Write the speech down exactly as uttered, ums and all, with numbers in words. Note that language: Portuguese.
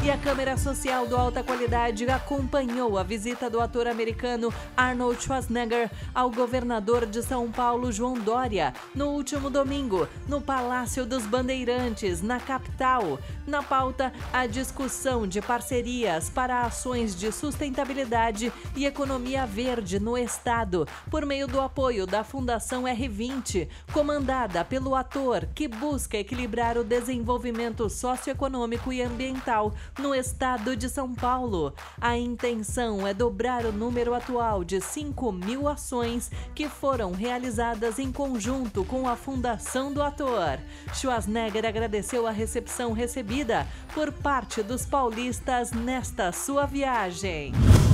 E a câmera social do Alta Qualidade acompanhou a visita do ator americano Arnold Schwarzenegger ao governador de São Paulo, João Dória, no último domingo, no Palácio dos Bandeirantes, na capital. Na pauta, a discussão de parcerias para ações de sustentabilidade e economia verde no estado, por meio do apoio da Fundação R vinte, comandada pelo ator, que busca equilibrar o desenvolvimento socioeconômico e ambiental no estado de São Paulo. A intenção é dobrar o número atual de cinco mil ações que foram realizadas em conjunto com a Fundação do ator. Schwarzenegger agradeceu a recepção recebida por parte dos paulistas nesta sua viagem.